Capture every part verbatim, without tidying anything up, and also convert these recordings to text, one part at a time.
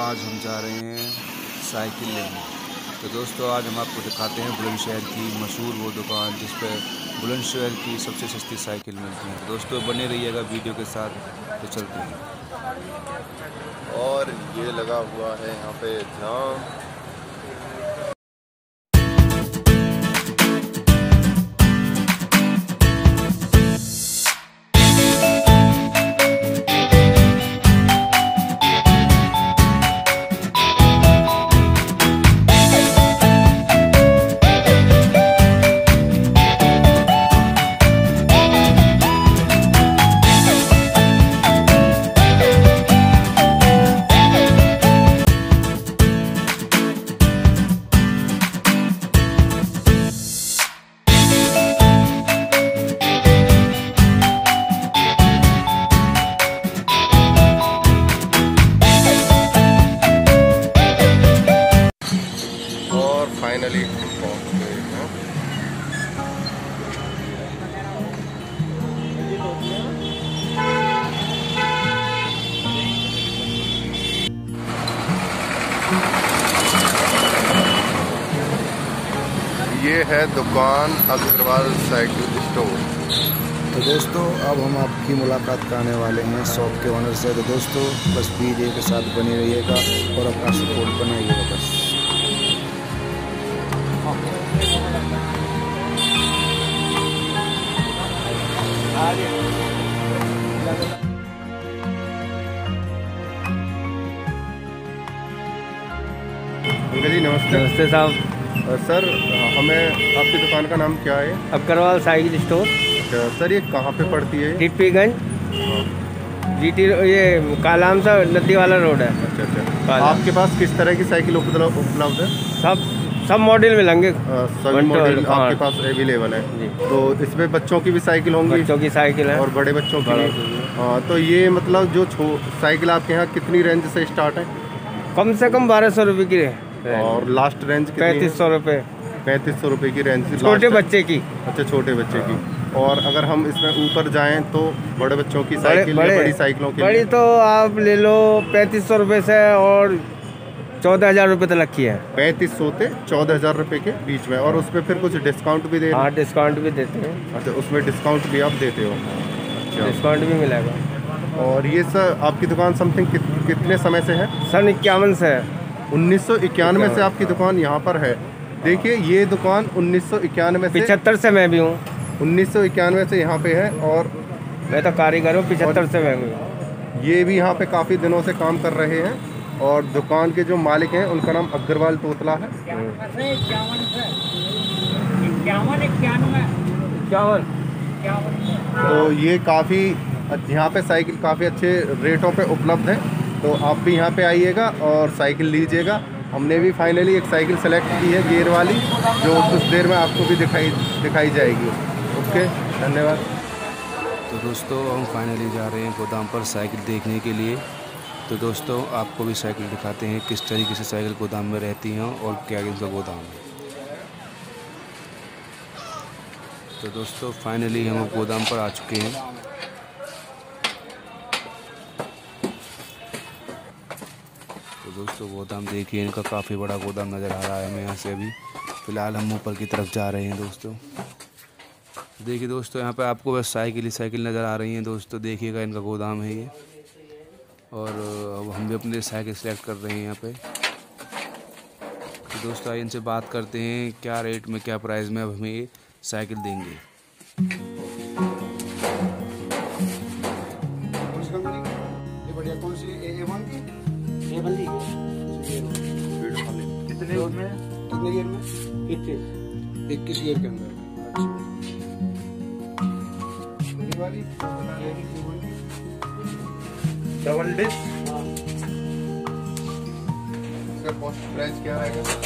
आज हम जा रहे हैं साइकिल लेने। तो दोस्तों आज हम आपको दिखाते हैं बुलंदशहर की मशहूर वो दुकान जिस पर बुलंदशहर की सबसे सस्ती साइकिल मिलती है। तो दोस्तों बने रहिएगा वीडियो के साथ। तो चलते हैं। और ये लगा हुआ है यहाँ पे जाम। फाइनली हम पहुँच गए हैं। ये है दुकान अग्रवाल साइकिल स्टोर। तो दोस्तों अब हम आपकी मुलाकात कराने वाले हैं शॉप के ओनर से। तो दोस्तों बस वीडियो के साथ बने रहिएगा और अपना सपोर्ट बनाइएगा बस। अंकल जी नमस्ते। नमस्ते साहब। सर हमें आपकी दुकान का नाम क्या है? Agarwal cycle store. अच्छा सर ये कहाँ पे पड़ती है? टीपीगंज जीटी ये कालाम सा नदी वाला रोड है। अच्छा अच्छा। आपके पास किस तरह की साइकिल उपलब्ध उपलब्ध है? सब सब मॉडल मिलेंगे। सभी मॉडल आपके पास अवेलेबल है जी। तो इसमें बच्चों की भी साइकिल होंगी? बच्चों की साइकिल है और बड़े बच्चों की भी। हाँ तो ये मतलब जो साइकिल आपके यहाँ कितनी रेंज से स्टार्ट है? कम से कम बारह सौ रुपये की है और लास्ट रेंज पैंतीस सौ रुपये। पैंतीस सौ रुपये की रेंज छोटे बच्चे की। अच्छा छोटे बच्चे की। और अगर हम इसमें ऊपर जाएं तो बड़े बच्चों की साइकिल बड़े, बड़ी साइकिलों की बड़ी तो आप ले लो पैंतीस सौ रुपये से और चौदह हज़ार रुपये तक की है। पैंतीस सौ से चौदह हज़ार रुपये के बीच में। और उसमें फिर कुछ डिस्काउंट भी दे? हाँ डिस्काउंट भी देते हैं। अच्छा उसमें डिस्काउंट भी आप देते हो? अच्छा डिस्काउंट भी मिलेगा। और ये सर आपकी दुकान समथिंग कित, कितने समय से है? सन इक्यावन से है। उन्नीस सौ इक्यानवे से आपकी दुकान यहाँ पर है। देखिए ये दुकान उन्नीस सौ इक्यानवे से पिछहत्तर से मैं भी हूँ। उन्नीस सौ इक्यानवे से यहाँ पे है। और मैं तो कारीगर हूँ। पिछहत्तर से मैं भी। ये भी यहाँ पे काफ़ी दिनों से काम कर रहे हैं। और दुकान के जो मालिक हैं उनका नाम अग्रवाल तोतला है। तो ये काफ़ी यहाँ पे साइकिल काफ़ी अच्छे रेटों पे उपलब्ध है। तो आप भी यहाँ पे आइएगा और साइकिल लीजिएगा। हमने भी फाइनली एक साइकिल सेलेक्ट की है गियर वाली जो कुछ देर में आपको भी दिखाई दिखाई जाएगी। ओके धन्यवाद। तो दोस्तों हम फाइनली जा रहे हैं गोदाम पर साइकिल देखने के लिए। तो दोस्तों आपको भी साइकिल दिखाते हैं किस तरीके से साइकिल गोदाम में रहती हैं और क्या इनका गोदाम है। तो दोस्तों फाइनली हम गोदाम पर आ चुके हैं। तो दोस्तों गोदाम देखिए इनका काफ़ी बड़ा गोदाम नज़र आ रहा है हमें यहाँ से। अभी फ़िलहाल हम ऊपर की तरफ जा रहे हैं दोस्तों। देखिए दोस्तों यहाँ पे आपको बस साइकिल ही साइकिल नज़र आ रही हैं दोस्तों। देखिएगा इनका गोदाम है ये। और अब हम भी अपने साइकिल सेलेक्ट कर रहे हैं यहाँ पे। तो दोस्तों आइए इनसे बात करते हैं क्या रेट में क्या प्राइस में अब हमें ये साइकिल देंगे। बढ़िया कौन सी ए वन की? ए वन की कितने गियर में? कितने गियर में? इक्कीस इक्कीस गियर के अंदर। वाली डबल डिस्क। इसका कॉस्ट प्राइस क्या आएगा?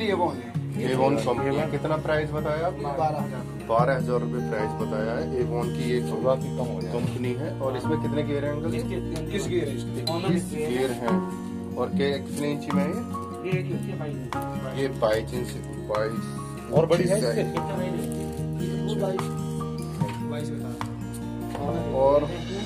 कंपनी एवोन है। एवोन कंपनी है। कितना प्राइस बताया आप? बारह हजार बारह हजार रुपये प्राइस बताया है। एवोन की ये कंपनी है। और इसमें कितने गेयर हैं अंकल? किस गेयर है इसके? इक्कीस गेयर हैं। और के कितने इंची में है ये? ये बाईस इंच बाईस। और बड़ी है और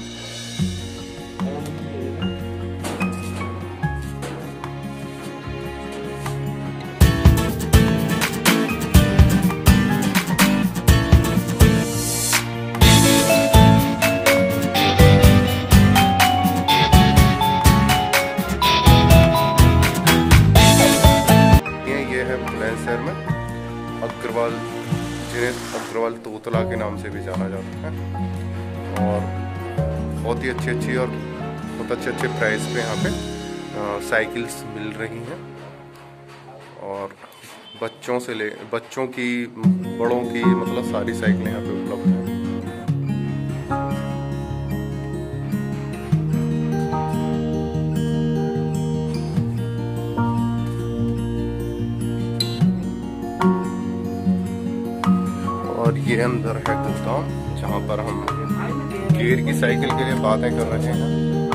बुलंदशहर में अग्रवाल, जिन्हें अग्रवाल तोतला के नाम से भी जाना जाता है। और बहुत ही अच्छी अच्छी और बहुत अच्छे अच्छे प्राइस पे यहाँ पे साइकिल्स मिल रही हैं। और बच्चों से ले बच्चों की, बड़ों की, मतलब सारी साइकिलें यहाँ पे उपलब्ध हैं। और ये अंदर है गोदाम, जहाँ पर हम गियर की साइकिल के लिए बातें कर रहे हैं।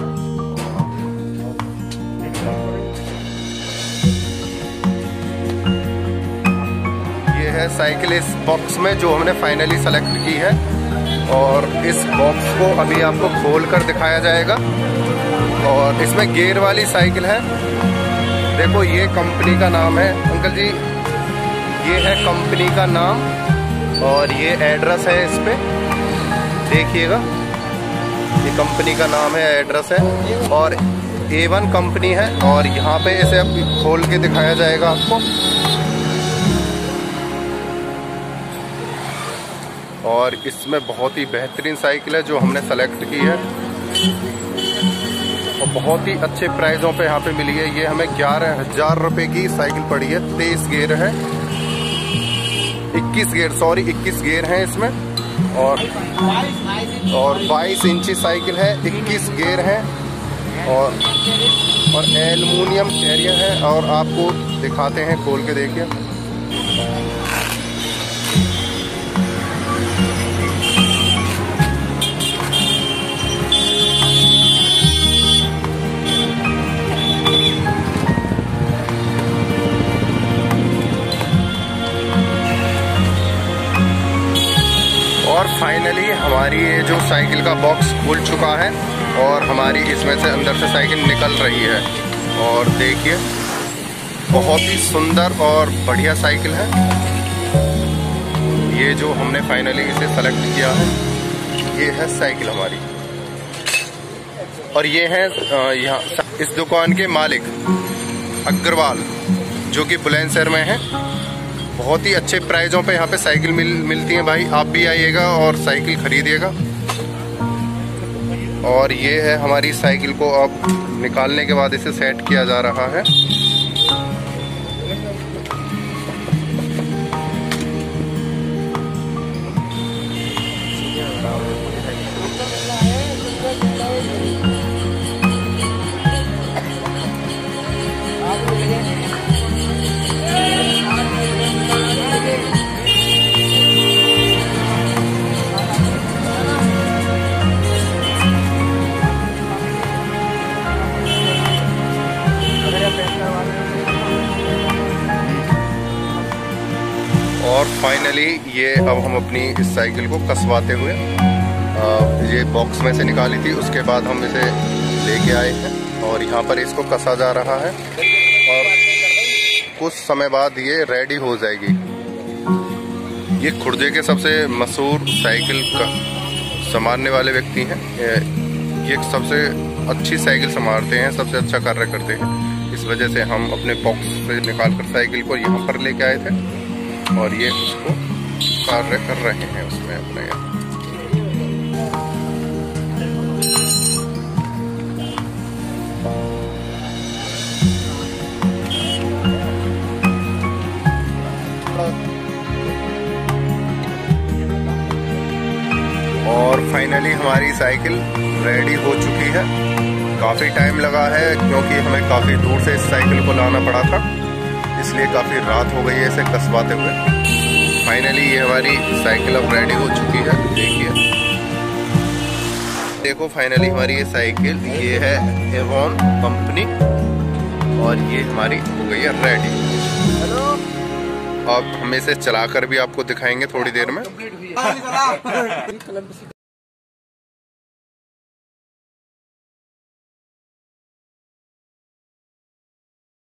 ये है साइकिल इस बॉक्स में जो हमने फाइनली सेलेक्ट की है। और इस बॉक्स को अभी आपको खोल कर दिखाया जाएगा। और इसमें गियर वाली साइकिल है। देखो ये कंपनी का नाम है अंकल जी, ये है कंपनी का नाम। और ये एड्रेस है इस पे, देखिएगा ये कंपनी का नाम है, एड्रेस है। और ए वन कंपनी है। और यहाँ पे इसे अब खोल के दिखाया जाएगा आपको। और इसमें बहुत ही बेहतरीन साइकिल है जो हमने सेलेक्ट की है। और बहुत ही अच्छे प्राइसों पे यहाँ पे मिली है। ये हमें ग्यारह हजार रुपये की साइकिल पड़ी है। तेईस गेयर है, इक्कीस गेयर सॉरी इक्कीस गेयर हैं इसमें। और और बाईस इंची साइकिल है, इक्कीस गेयर हैं। और और एल्युमिनियम कैरियर है। और आपको दिखाते हैं, खोल के देखिए। और फाइनली हमारी ये जो साइकिल का बॉक्स खुल चुका है। और हमारी इसमें से अंदर से साइकिल निकल रही है। और देखिए बहुत ही सुंदर और बढ़िया साइकिल है ये, जो हमने फाइनली इसे सेलेक्ट किया है। ये है साइकिल हमारी। और ये है यहाँ इस दुकान के मालिक अग्रवाल, जो कि बुलंदशहर में है। बहुत ही अच्छे प्राइसों पे यहाँ पे साइकिल मिल मिलती है भाई। आप भी आइएगा और साइकिल खरीदिएगा। और ये है हमारी साइकिल को अब निकालने के बाद इसे सेट किया जा रहा है। और फाइनली ये अब हम अपनी इस साइकिल को कसवाते हुए आ, ये बॉक्स में से निकाली थी, उसके बाद हम इसे लेके आए हैं। और यहाँ पर इसको कसा जा रहा है। और कुछ समय बाद ये रेडी हो जाएगी। ये खुर्जे के सबसे मशहूर साइकिल का संभालने वाले व्यक्ति हैं। ये सबसे अच्छी साइकिल संभालते हैं, सबसे अच्छा कार्य करते हैं। इस वजह से हम अपने बॉक्स से निकाल कर साइकिल को यहाँ पर लेके आए थे। और ये उसको कार्य कर रहे हैं उसमें अपने। और फाइनली हमारी साइकिल रेडी हो चुकी है। काफ़ी टाइम लगा है क्योंकि हमें काफ़ी दूर से इस साइकिल को लाना पड़ा था। इसलिए काफ़ी रात हो गई है इसे कसवाते हुए। फाइनली ये हमारी साइकिल अब रेडी हो चुकी है। देखिए देखो फाइनली हमारी ये साइकिल, ये है एवॉन कंपनी और ये हमारी हो गई है रेडी। अब हम इसे चलाकर भी आपको दिखाएंगे थोड़ी देर में।